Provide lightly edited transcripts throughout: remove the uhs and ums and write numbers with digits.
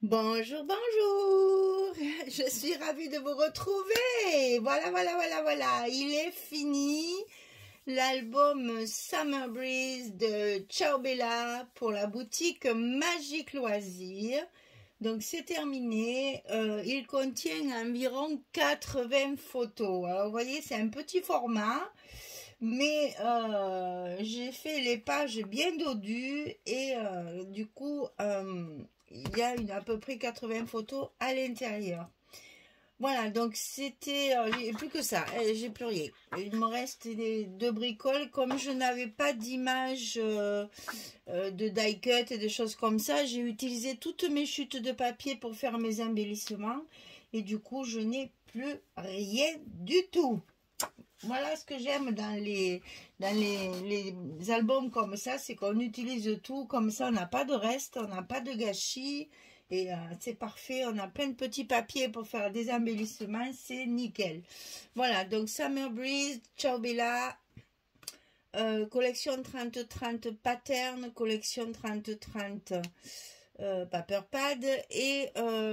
Bonjour, bonjour. Je suis ravie de vous retrouver. Voilà. Il est fini. L'album Summer Breeze de Ciao Bella pour la boutique Magique Loisirs. Donc c'est terminé. Il contient environ 80 photos. Alors vous voyez, c'est un petit format. Mais j'ai fait les pages bien dodues et du coup il y a à peu près 80 photos à l'intérieur. Voilà, donc c'était, j'ai plus que ça, j'ai plus rien. Il me reste deux bricoles. Comme je n'avais pas d'image de die cut et de choses comme ça, j'ai utilisé toutes mes chutes de papier pour faire mes embellissements. Et du coup, je n'ai plus rien du tout. Voilà ce que j'aime dans les albums comme ça, c'est qu'on utilise tout, comme ça on n'a pas de reste, on n'a pas de gâchis, et c'est parfait, on a plein de petits papiers pour faire des embellissements, c'est nickel. Voilà, donc Summer Breeze, Ciao Bella, collection 30-30 pattern, collection 30-30 paper pad, et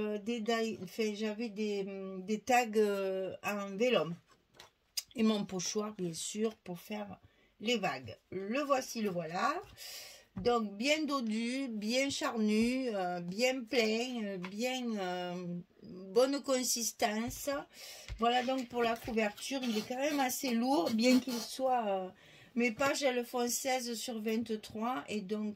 j'avais des tags en vélum. Et mon pochoir, bien sûr, pour faire les vagues. Le voici, le voilà. Donc, bien dodu, bien charnu, bien plein, bien bonne consistance. Voilà donc pour la couverture. Il est quand même assez lourd, bien qu'il soit... mes pages, elles font 16 sur 23. Et donc,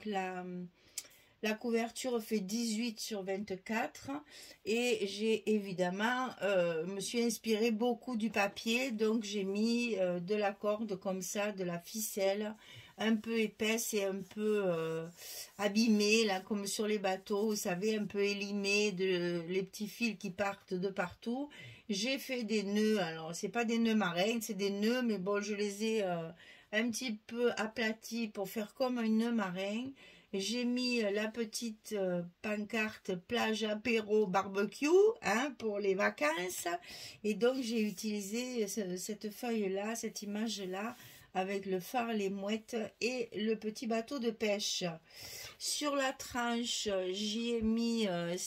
la couverture fait 18 sur 24 et j'ai évidemment, me suis inspirée beaucoup du papier, donc j'ai mis de la corde comme ça, de la ficelle un peu épaisse et un peu abîmée, là comme sur les bateaux, vous savez, un peu élimée, les petits fils qui partent de partout. J'ai fait des nœuds, alors c'est pas des nœuds marins, c'est des nœuds, mais bon, je les ai un petit peu aplatis pour faire comme un nœud marin. J'ai mis la petite pancarte plage apéro barbecue hein, pour les vacances. Et donc j'ai utilisé cette feuille-là, cette image-là, avec le phare, les mouettes et le petit bateau de pêche. Sur la tranche, j'y ai mis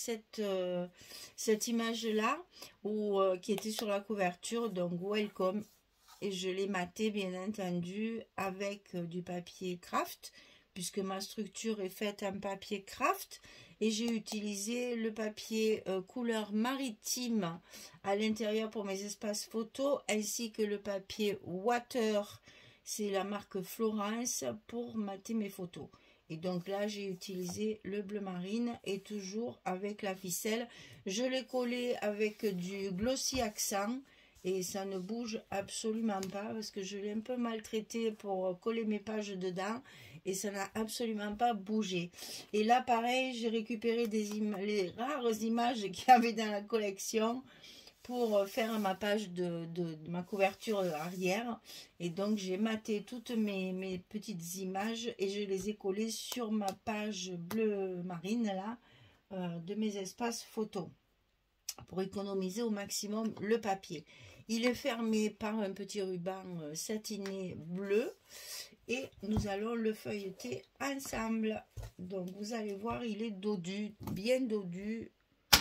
cette image-là qui était sur la couverture, donc welcome. Et je l'ai maté bien entendu avec du papier craft, puisque ma structure est faite en papier craft, et j'ai utilisé le papier couleur maritime à l'intérieur pour mes espaces photos, ainsi que le papier water, c'est la marque Florence, pour mater mes photos. Et donc là, j'ai utilisé le bleu marine et toujours avec la ficelle. Je l'ai collé avec du glossy accent et ça ne bouge absolument pas parce que je l'ai un peu maltraité pour coller mes pages dedans et ça n'a absolument pas bougé. Et là, pareil, j'ai récupéré les rares images qu'il y avait dans la collection pour faire ma page de ma couverture arrière. Et donc, j'ai maté toutes mes petites images et je les ai collées sur ma page bleu marine, là, de mes espaces photos, pour économiser au maximum le papier. Il est fermé par un petit ruban satiné bleu et nous allons le feuilleter ensemble. Donc vous allez voir, il est dodu, bien dodu.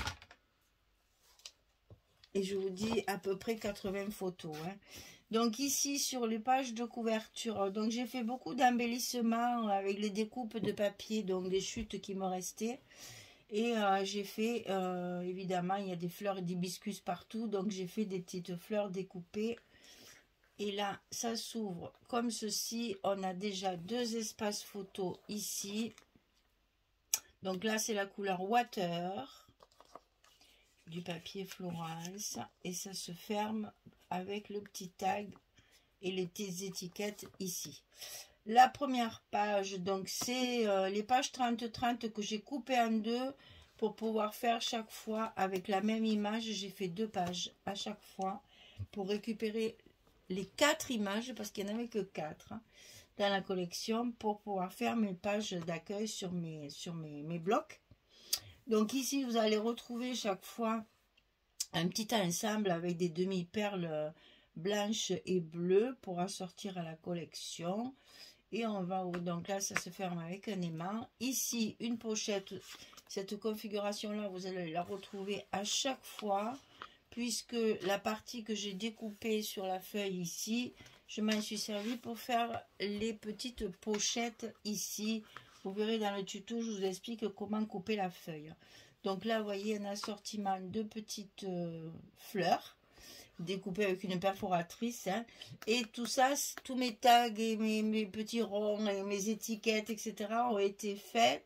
Et je vous dis à peu près 80 photos. Hein. Donc ici sur les pages de couverture, donc j'ai fait beaucoup d'embellissements avec les découpes de papier, donc des chutes qui me restaient. Et j'ai fait, évidemment, il y a des fleurs d'hibiscus partout, donc j'ai fait des petites fleurs découpées. Et là, ça s'ouvre comme ceci. On a déjà deux espaces photos ici. Donc là, c'est la couleur water du papier Florence. Et ça se ferme avec le petit tag et les petites étiquettes ici. La première page, donc c'est les pages 30-30 que j'ai coupées en deux pour pouvoir faire chaque fois avec la même image. J'ai fait deux pages à chaque fois pour récupérer les 4 images, parce qu'il n'y en avait que 4 hein, dans la collection, pour pouvoir faire mes pages d'accueil sur mes blocs. Donc ici, vous allez retrouver chaque fois un petit ensemble avec des demi-perles blanches et bleues pour assortir à la collection. Et on va, donc là, ça se ferme avec un aimant. Ici, une pochette Cette configuration-là, vous allez la retrouver à chaque fois, puisque la partie que j'ai découpée sur la feuille ici, je m'en suis servi pour faire les petites pochettes ici. Vous verrez dans le tuto, je vous explique comment couper la feuille. Donc là, vous voyez un assortiment de petites fleurs découpées avec une perforatrice. Hein. Et tout ça, tous mes tags et mes petits ronds et mes étiquettes, etc. ont été faits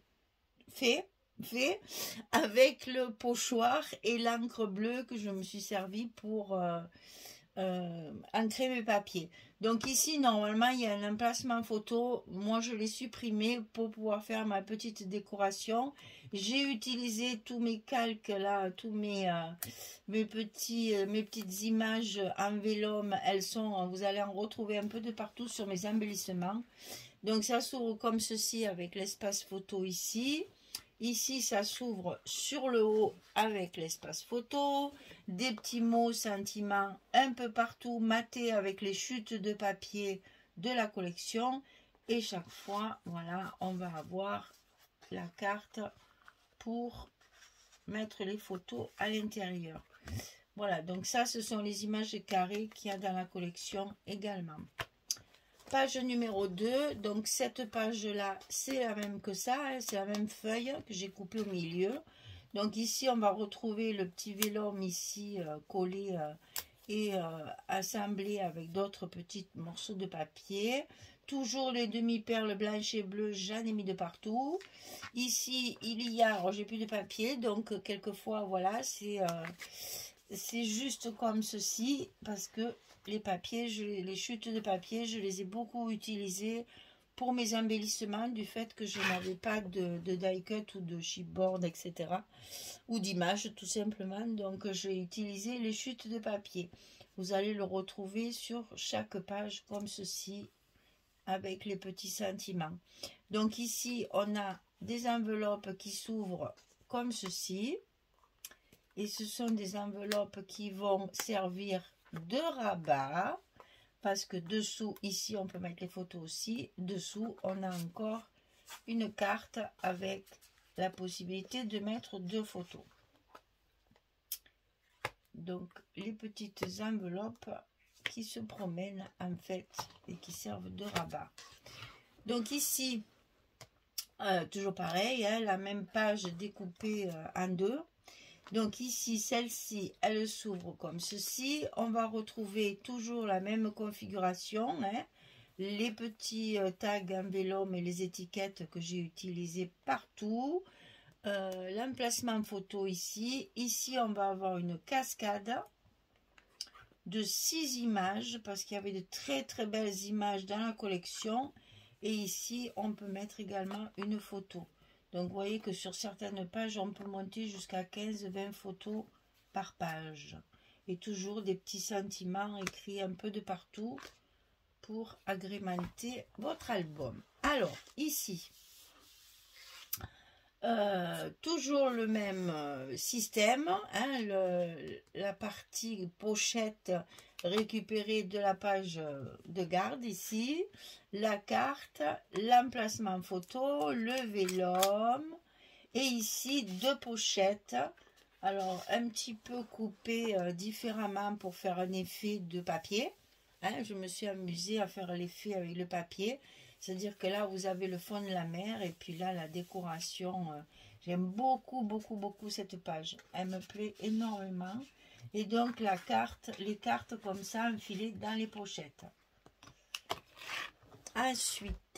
avec le pochoir et l'encre bleue que je me suis servi pour ancrer mes papiers. Donc ici, normalement, il y a un emplacement photo. Moi, je l'ai supprimé pour pouvoir faire ma petite décoration. J'ai utilisé tous mes calques là, tous mes petites images en vélum. Elles sont, vous allez en retrouver un peu de partout sur mes embellissements. Donc ça s'ouvre comme ceci avec l'espace photo ici. Ici, ça s'ouvre sur le haut avec l'espace photo, des petits mots, sentiments un peu partout, matés avec les chutes de papier de la collection. Et chaque fois, voilà, on va avoir la carte pour mettre les photos à l'intérieur. Voilà, donc ça, ce sont les images carrées qu'il y a dans la collection également. Page numéro 2, donc cette page-là, c'est la même que ça, hein, c'est la même feuille que j'ai coupée au milieu. Donc ici, on va retrouver le petit vélum ici collé et assemblé avec d'autres petits morceaux de papier. Toujours les demi-perles blanches et bleues, j'en ai mis de partout. Ici, il y a, j'ai plus de papier, donc quelquefois, voilà, c'est juste comme ceci, parce que les papiers, les chutes de papier, je les ai beaucoup utilisées pour mes embellissements du fait que je n'avais pas de die cut ou de chipboard, etc. ou d'image tout simplement. Donc j'ai utilisé les chutes de papier. Vous allez le retrouver sur chaque page comme ceci avec les petits sentiments. Donc ici, on a des enveloppes qui s'ouvrent comme ceci. Et ce sont des enveloppes qui vont servir de rabat, parce que dessous, ici, on peut mettre les photos aussi. Dessous, on a encore une carte avec la possibilité de mettre 2 photos. Donc, les petites enveloppes qui se promènent, en fait, et qui servent de rabat. Donc, ici, toujours pareil, hein, la même page découpée en 2. Donc ici, celle-ci, elle s'ouvre comme ceci. On va retrouver toujours la même configuration. Hein. Les petits tags en vélum et les étiquettes que j'ai utilisées partout. L'emplacement photo ici. Ici, on va avoir une cascade de 6 images parce qu'il y avait de très très belles images dans la collection. Et ici, on peut mettre également une photo. Donc, vous voyez que sur certaines pages, on peut monter jusqu'à 15-20 photos par page. Et toujours des petits sentiments écrits un peu de partout pour agrémenter votre album. Alors, ici, toujours le même système. Hein, la partie pochette récupérée de la page de garde ici, la carte, l'emplacement photo, le vélum et ici 2 pochettes. Alors un petit peu coupées différemment pour faire un effet de papier. Hein, je me suis amusée à faire l'effet avec le papier. C'est-à-dire que là, vous avez le fond de la mer et puis là, la décoration. J'aime beaucoup, beaucoup, beaucoup cette page. Elle me plaît énormément. Et donc, la carte, les cartes comme ça, enfilées dans les pochettes. Ensuite,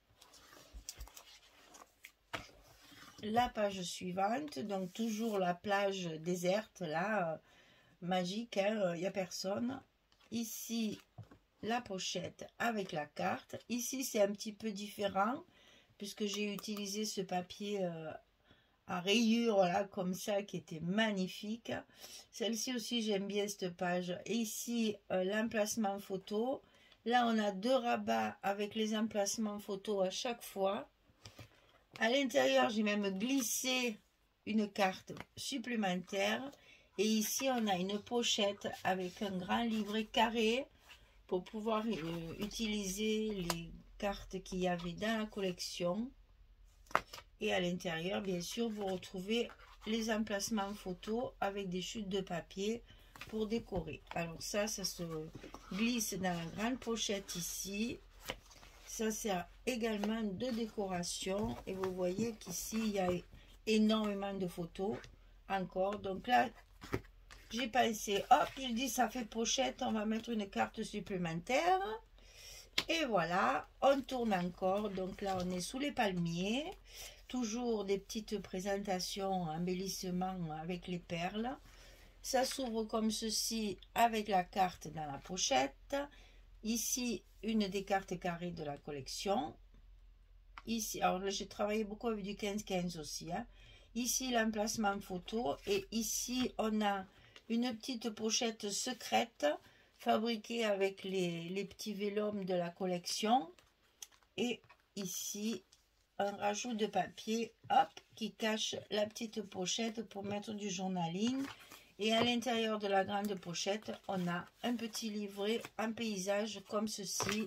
la page suivante. Donc, toujours la plage déserte, là, magique, hein, il n'y a personne. Ici, la pochette avec la carte. Ici, c'est un petit peu différent puisque j'ai utilisé ce papier à rayures là comme ça qui était magnifique. Celle-ci aussi, j'aime bien cette page. Et ici, l'emplacement photo. Là, on a 2 rabats avec les emplacements photo à chaque fois. À l'intérieur, j'ai même glissé une carte supplémentaire. Et ici, on a une pochette avec un grand livret carré pour pouvoir utiliser les cartes qu'il y avait dans la collection. Et à l'intérieur, bien sûr, vous retrouvez les emplacements photos avec des chutes de papier pour décorer. Alors ça se glisse dans la grande pochette ici. Ça sert également de décoration. Et vous voyez qu'ici, il y a énormément de photos encore. Donc là, j'ai pensé, hop, je dis ça fait pochette, on va mettre une carte supplémentaire. Et voilà, on tourne encore. Donc là, on est sous les palmiers. Toujours des petites présentations, embellissements avec les perles. Ça s'ouvre comme ceci avec la carte dans la pochette. Ici, une des cartes carrées de la collection. Ici, alors là, j'ai travaillé beaucoup avec du 15-15 aussi. Hein. Ici, l'emplacement photo. Et ici, on a une petite pochette secrète fabriquée avec les petits vélums de la collection. Et ici, un rajout de papier, hop, qui cache la petite pochette pour mettre du journaling. Et à l'intérieur de la grande pochette, on a un petit livret en paysage comme ceci,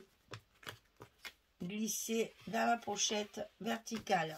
glissé dans la pochette verticale.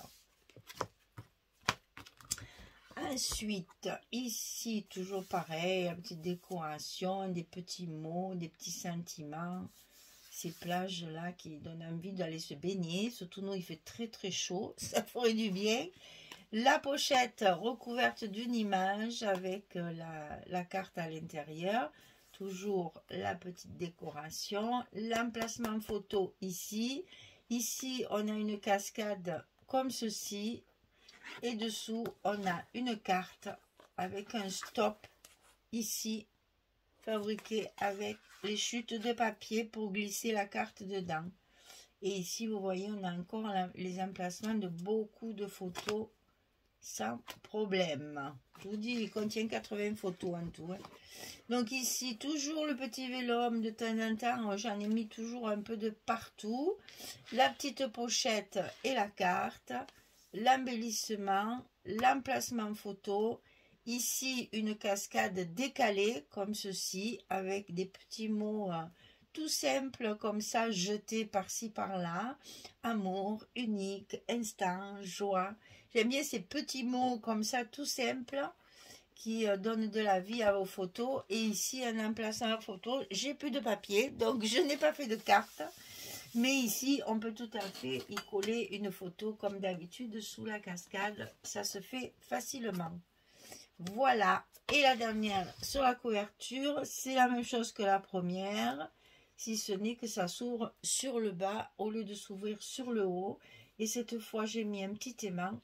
Ensuite, ici, toujours pareil, une petite décoration, des petits mots, des petits sentiments. Ces plages-là qui donnent envie d'aller se baigner. Surtout nous, il fait très très chaud. Ça ferait du bien. La pochette recouverte d'une image avec la carte à l'intérieur. Toujours la petite décoration. L'emplacement photo ici. Ici, on a une cascade comme ceci. Et dessous, on a une carte avec un stop ici, fabriqué avec les chutes de papier pour glisser la carte dedans. Et ici, vous voyez, on a encore les emplacements de beaucoup de photos sans problème. Je vous dis, il contient 80 photos en tout. Hein. Donc ici, toujours le petit vélum de temps en temps. J'en ai mis toujours un peu de partout. La petite pochette et la carte. L'embellissement, l'emplacement photo. Ici, une cascade décalée comme ceci, avec des petits mots tout simples comme ça, jetés par-ci, par-là. Amour, unique, instant, joie. J'aime bien ces petits mots comme ça, tout simples, qui donnent de la vie à vos photos. Et ici, un emplacement photo. J'ai plus de papier, donc je n'ai pas fait de carte. Mais ici, on peut tout à fait y coller une photo comme d'habitude sous la cascade. Ça se fait facilement. Voilà. Et la dernière sur la couverture, c'est la même chose que la première. Si ce n'est que ça s'ouvre sur le bas au lieu de s'ouvrir sur le haut. Et cette fois, j'ai mis un petit aimant.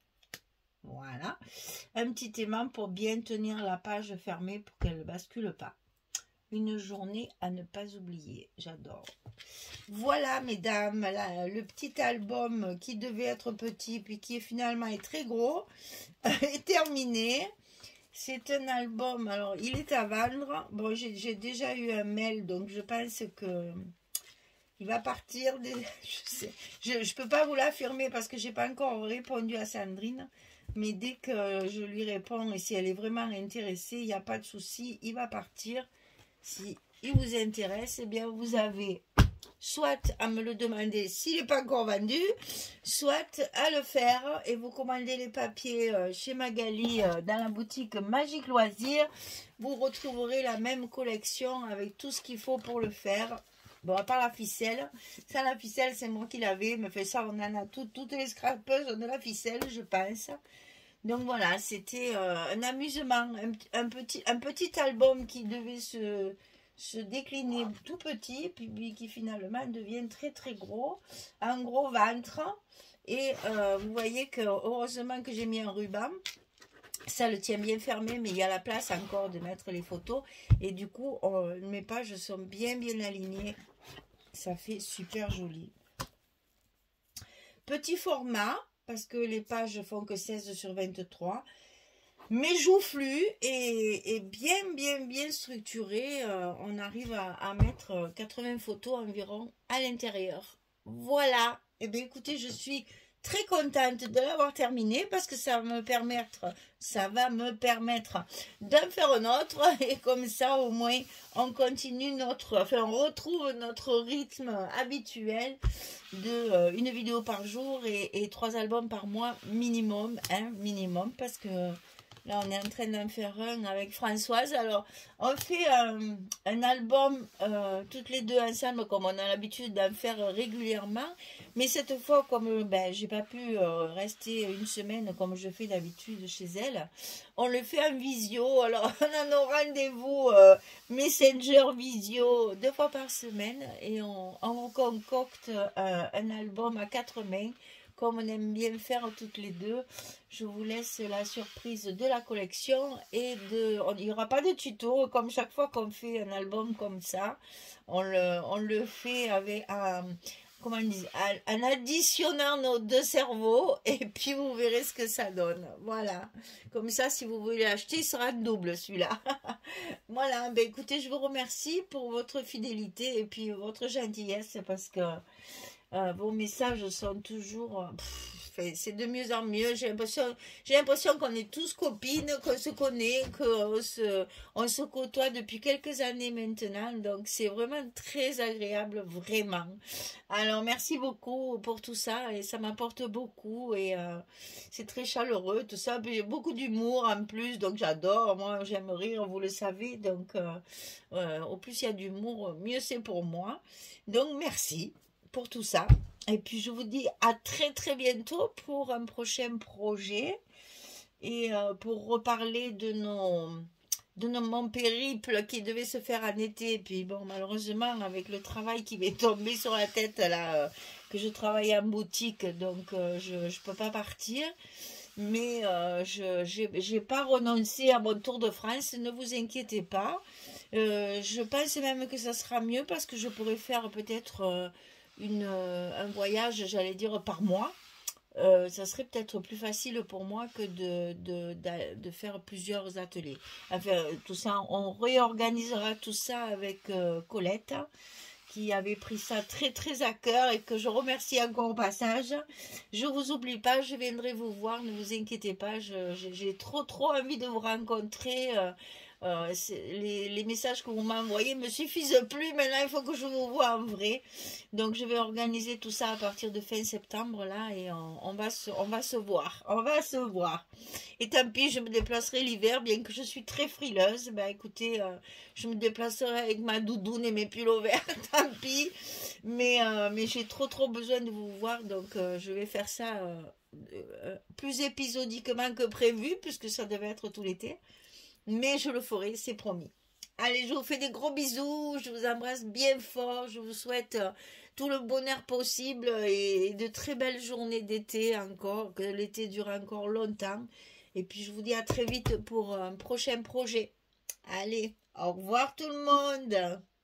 Voilà. Un petit aimant pour bien tenir la page fermée pour qu'elle ne bascule pas. Une journée à ne pas oublier. J'adore. Voilà, mesdames, là, le petit album qui devait être petit, puis qui finalement est très gros, est terminé. C'est un album, alors il est à vendre. Bon, j'ai déjà eu un mail, donc je pense que il va partir. Je peux pas vous l'affirmer parce que j'ai pas encore répondu à Sandrine. Mais dès que je lui réponds et si elle est vraiment intéressée, il n'y a pas de souci, il va partir. Si il vous intéresse, eh bien vous avez soit à me le demander s'il n'est pas encore vendu, soit à le faire et vous commandez les papiers chez Magali dans la boutique Magique Loisirs. Vous retrouverez la même collection avec tout ce qu'il faut pour le faire. Bon, à part la ficelle. Ça, la ficelle, c'est moi qui l'avais. Mais fait ça, on en a toutes les scrapeuses ont de la ficelle, je pense. Donc voilà, c'était un amusement, un petit album qui devait se décliner tout petit, puis qui finalement devient très très gros, un gros ventre. Et vous voyez que heureusement que j'ai mis un ruban, ça le tient bien fermé, mais il y a la place encore de mettre les photos. Et du coup, mes pages sont bien alignées. Ça fait super joli. Petit format, parce que les pages font que 16 sur 23. Mais joufflu et bien structuré. On arrive à mettre 80 photos environ à l'intérieur. Voilà. Et bien écoutez, je suis très contente de l'avoir terminé parce que ça va me permettre d'en faire un autre et comme ça au moins on continue on retrouve notre rythme habituel de une vidéo par jour et 3 albums par mois minimum, hein, minimum, parce que là on est en train d'en faire un avec Françoise. Alors on fait un album toutes les deux ensemble comme on a l'habitude d'en faire régulièrement, mais cette fois comme ben, j'ai pas pu rester une semaine comme je fais d'habitude chez elle, on le fait en visio. Alors on a nos rendez-vous Messenger visio 2 fois par semaine et on concocte un album à 4 mains comme on aime bien faire toutes les deux. Je vous laisse la surprise de la collection et il n'y aura pas de tuto comme chaque fois qu'on fait un album comme ça. On le fait avec comment on dit, en additionnant nos deux cerveaux et puis vous verrez ce que ça donne. Voilà. Comme ça, si vous voulez l'acheter, il sera double celui-là. Voilà. Ben, écoutez, je vous remercie pour votre fidélité et puis votre gentillesse parce que vos messages sont toujours... c'est de mieux en mieux. J'ai l'impression qu'on est tous copines, qu'on se connaît, on se côtoie depuis quelques années maintenant. Donc, c'est vraiment très agréable, vraiment. Alors, merci beaucoup pour tout ça. Et ça m'apporte beaucoup. Et c'est très chaleureux, tout ça. J'ai beaucoup d'humour en plus. Donc, j'adore. Moi, j'aime rire, vous le savez. Donc, au plus il y a d'humour, mieux c'est pour moi. Donc, merci pour tout ça. Et puis je vous dis à très très bientôt pour un prochain projet et pour reparler de mon périple qui devait se faire en été. Et puis bon, malheureusement avec le travail qui m'est tombé sur la tête là, que je travaille en boutique, donc je peux pas partir. Mais je n'ai pas renoncé à mon tour de France, ne vous inquiétez pas. Je pense même que ça sera mieux parce que je pourrais faire peut-être un voyage, j'allais dire, par mois. Ça serait peut-être plus facile pour moi que de faire plusieurs ateliers. Enfin, tout ça, on réorganisera tout ça avec Colette, qui avait pris ça très très à cœur et que je remercie encore au passage. Je vous oublie pas, je viendrai vous voir, ne vous inquiétez pas, j'ai trop envie de vous rencontrer. Les messages que vous m'envoyez ne me suffisent plus. Maintenant, il faut que je vous vois en vrai. Donc, je vais organiser tout ça à partir de fin septembre, là, et on va se voir. On va se voir. Et tant pis, je me déplacerai l'hiver, bien que je suis très frileuse. Ben, écoutez, je me déplacerai avec ma doudoune et mes pulls verts, tant pis. Mais j'ai trop besoin de vous voir, donc je vais faire ça plus épisodiquement que prévu, puisque ça devait être tout l'été. Mais je le ferai, c'est promis. Allez, je vous fais des gros bisous, je vous embrasse bien fort, je vous souhaite tout le bonheur possible et de très belles journées d'été encore, que l'été dure encore longtemps. Et puis je vous dis à très vite pour un prochain projet. Allez, au revoir tout le monde.